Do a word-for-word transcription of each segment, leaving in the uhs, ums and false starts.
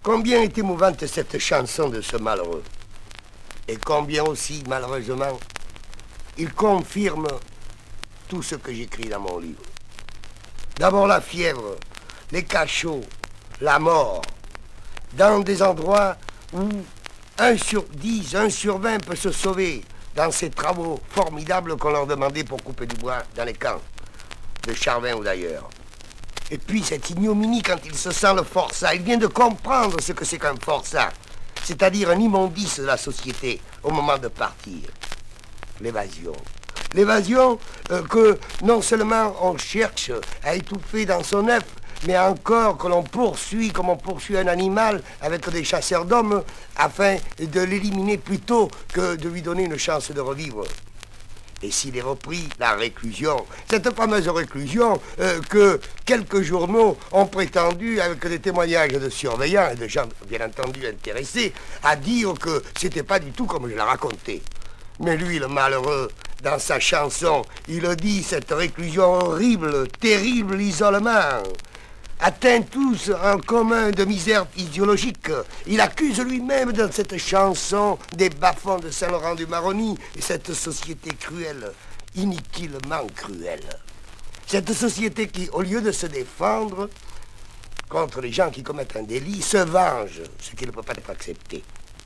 Combien est émouvante cette chanson de ce malheureux. Et combien aussi, malheureusement, il confirme tout ce que j'écris dans mon livre. D'abord la fièvre, les cachots, la mort, dans des endroits où un sur dix, un sur vingt peut se sauver dans ces travaux formidables qu'on leur demandait pour couper du bois dans les camps, de Charvin ou d'ailleurs. Et puis cette ignominie quand il se sent le forçat, il vient de comprendre ce que c'est qu'un forçat, c'est-à-dire un immondice de la société au moment de partir. L'évasion. L'évasion euh, que non seulement on cherche à étouffer dans son œuf, mais encore que l'on poursuit comme on poursuit un animal avec des chasseurs d'hommes afin de l'éliminer plutôt que de lui donner une chance de revivre. Et s'il est repris, la réclusion, cette fameuse réclusion euh, que quelques journaux ont prétendu, avec des témoignages de surveillants et de gens bien entendu intéressés, à dire que c'était pas du tout comme je l'ai raconté. Mais lui, le malheureux, dans sa chanson, il dit cette réclusion horrible, terrible isolement, atteint tous en commun de misère physiologique. Il accuse lui-même dans cette chanson des bas-fonds de Saint-Laurent-du-Maroni et cette société cruelle, inutilement cruelle. Cette société qui, au lieu de se défendre contre les gens qui commettent un délit, se venge, ce qui ne peut pas être accepté.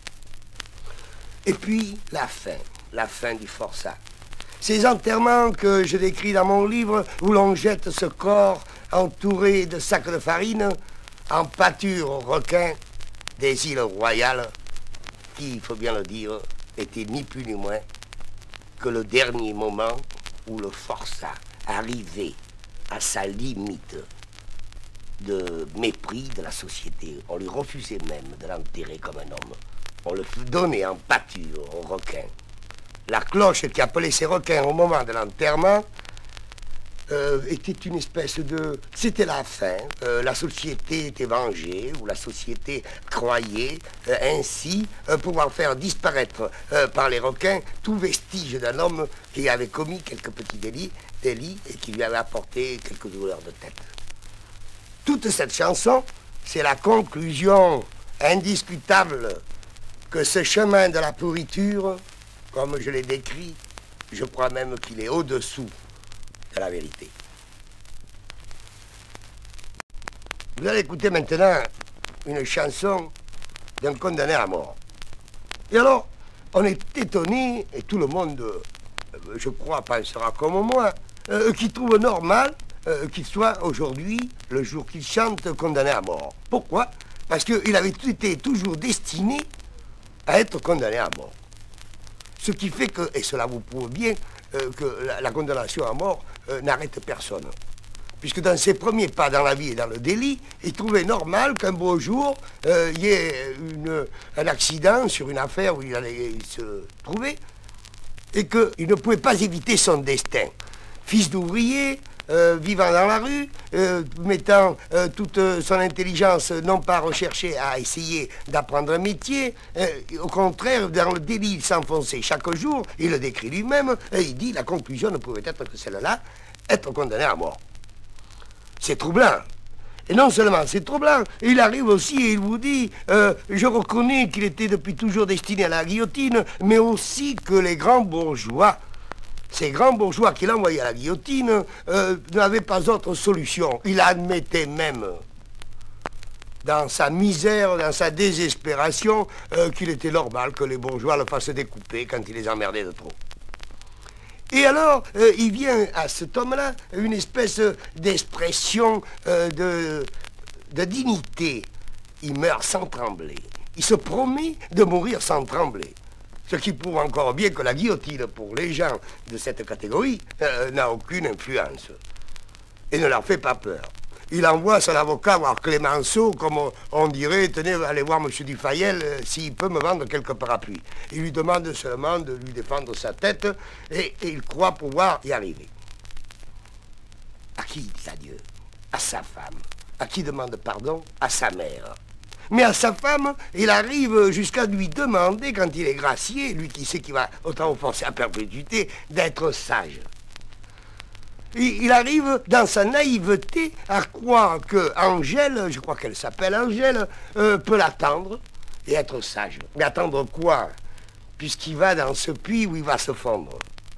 Et puis, la fin, la fin du forçat. Ces enterrements que je décris dans mon livre, où l'on jette ce corps entouré de sacs de farine en pâture aux requins des îles royales, qui, il faut bien le dire, était ni plus ni moins que le dernier moment où le forçat arrivait à sa limite de mépris de la société. On lui refusait même de l'enterrer comme un homme. On le donnait en pâture aux requins. La cloche qui appelait ces requins au moment de l'enterrement euh, était une espèce de... C'était la fin. Euh, la société était vengée, ou la société croyait euh, ainsi euh, pouvoir faire disparaître euh, par les requins tout vestige d'un homme qui avait commis quelques petits délits, délits et qui lui avait apporté quelques douleurs de tête. Toute cette chanson, c'est la conclusion indiscutable que ce chemin de la pourriture, comme je l'ai décrit, je crois même qu'il est au-dessous de la vérité. Vous allez écouter maintenant une chanson d'un condamné à mort. Et alors, on est étonné, et tout le monde, je crois, pensera comme moi, euh, qui trouve normal euh, qu'il soit aujourd'hui, le jour qu'il chante, condamné à mort. Pourquoi? Parce qu'il avait été toujours destiné à être condamné à mort. Ce qui fait que, et cela vous prouve bien, euh, que la, la condamnation à mort euh, n'arrête personne. Puisque dans ses premiers pas dans la vie et dans le délit, il trouvait normal qu'un beau jour, euh, il y ait une, un accident sur une affaire où il allait se trouver, et qu'il ne pouvait pas éviter son destin. Fils d'ouvrier, Euh, vivant dans la rue, euh, mettant euh, toute son intelligence non pas recherchée à essayer d'apprendre un métier, euh, au contraire, dans le délit, il s'enfonçait chaque jour, il le décrit lui-même, et il dit la conclusion ne pouvait être que celle-là, être condamné à mort. C'est troublant. Et non seulement c'est troublant, il arrive aussi et il vous dit, euh, je reconnais qu'il était depuis toujours destiné à la guillotine, mais aussi que les grands bourgeois, ces grands bourgeois qu'il envoyait à la guillotine euh, n'avaient pas autre solution. Il admettait même, dans sa misère, dans sa désespération, euh, qu'il était normal que les bourgeois le fassent découper quand il les emmerdait de trop. Et alors, euh, il vient à cet homme-là une espèce d'expression euh, de, de dignité. Il meurt sans trembler. Il se promet de mourir sans trembler. Ce qui prouve encore bien que la guillotine, pour les gens de cette catégorie, euh, n'a aucune influence. Et ne leur fait pas peur. Il envoie son avocat voir Clémenceau, comme on, on dirait, tenez, allez voir M. Dufayel euh, s'il peut me vendre quelques parapluies. Il lui demande seulement de lui défendre sa tête, et, et il croit pouvoir y arriver. À qui il dit adieu? À sa femme. À qui demande pardon? À sa mère. Mais à sa femme, il arrive jusqu'à lui demander, quand il est gracié, lui qui sait qu'il va autant forcer à perpétuité, d'être sage. il, il arrive dans sa naïveté à croire que Angèle, je crois qu'elle s'appelle Angèle, euh, peut l'attendre et être sage. Mais attendre quoi? Puisqu'il va dans ce puits où il va se fondre.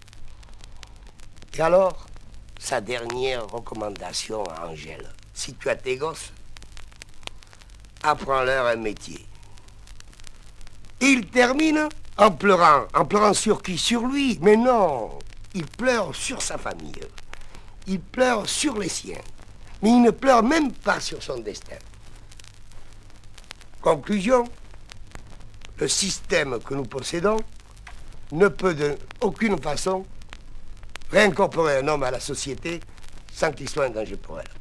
Et alors, sa dernière recommandation à Angèle, si tu as tes gosses, apprends-leur un métier. Et il termine en pleurant. En pleurant sur qui? Sur lui. Mais non, il pleure sur sa famille. Il pleure sur les siens. Mais il ne pleure même pas sur son destin. Conclusion, le système que nous possédons ne peut d'aucune façon réincorporer un homme à la société sans qu'il soit un danger pour elle.